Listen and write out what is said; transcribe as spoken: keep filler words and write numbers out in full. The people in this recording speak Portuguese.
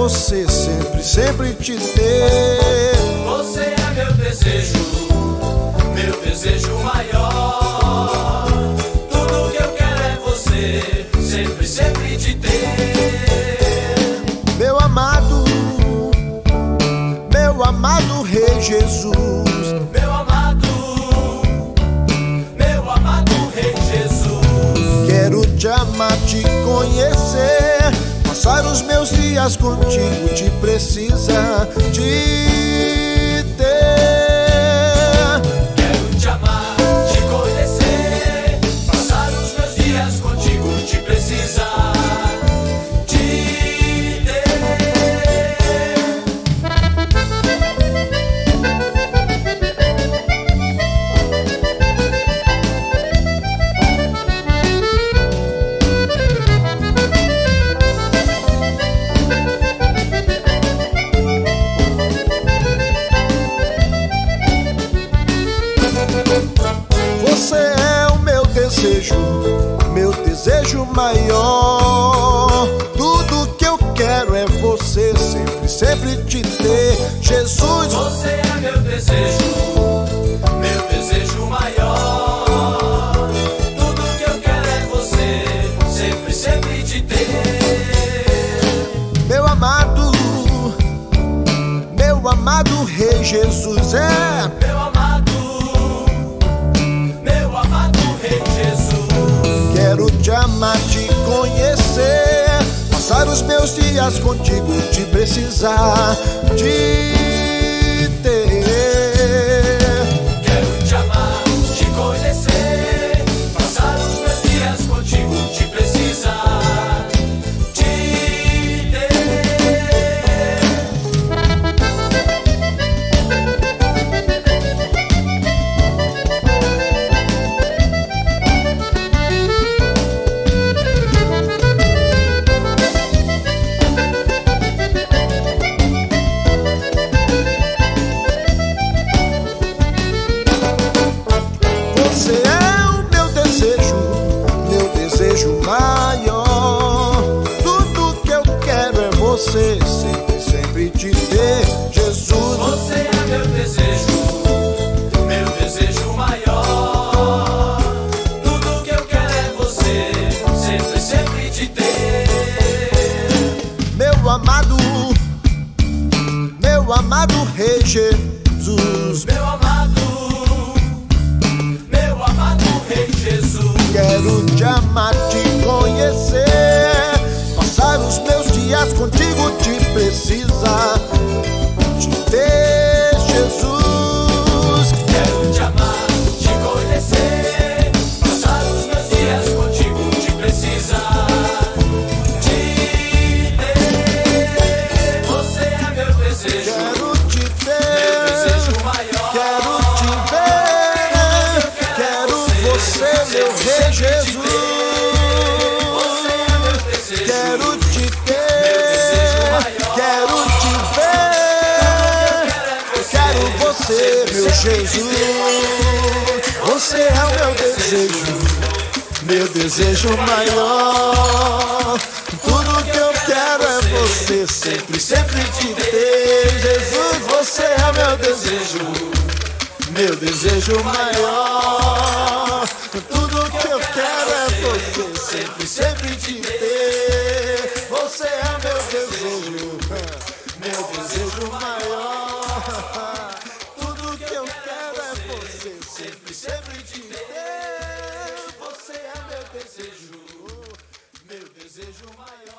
você, sempre, sempre te ter. Você é meu desejo, meu desejo maior. Tudo que eu quero é você, sempre, sempre te ter. Meu amado, meu amado Rei Jesus. Meu amado, meu amado Rei Jesus. Quero te amar, te conhecer, passar os meus dias contigo, te precisa te ter. Quero te amar, te conhecer, passar os meus dias contigo, te precisa te ter. Você é o meu desejo, meu desejo maior. Tudo que eu quero é você, sempre, sempre te ter. Jesus, Você é meu desejo, meu desejo maior. Tudo que eu quero é você, sempre, sempre te ter. meu amado, meu amado Rei Jesus é. Meu amado, meu amado Rei Jesus. Quero te amar, te conhecer, passar os meus dias contigo, te precisar te ter. Quero te amar, te conhecer, passar os meus dias contigo, te precisar te ter. Você é o meu desejo, meu desejo maior. Tudo que eu quero é você, sempre, sempre te ter. Jesus, Você é meu desejo, meu desejo maior. Tudo que eu quero é você, sempre, sempre te ter. meu amado, meu amado Rei Jesus. Meu amado, meu amado Rei Jesus. Quero te amar, te conhecer, passar os meus dias contigo, te precisa te ter, Jesus. Quero te amar, te conhecer, passar os meus dias contigo, te precisar te ter. Você é meu desejo, Quero te meu ter, desejo maior. quero te ver, quero você, meu Rei Jesus. Você é meu desejo, Quero te desejo ter, maior. quero te ver, quero você, meu Jesus. Você é o meu desejo, meu desejo maior. Tudo que eu quero é você, sempre, sempre te ter. Jesus, você é o meu desejo, meu desejo maior. Tudo que eu quero é você, sempre, sempre te ter. Você é meu desejo, meu desejo maior. Tudo que eu quero é você, sempre, sempre te ter. Você é meu desejo, meu desejo maior.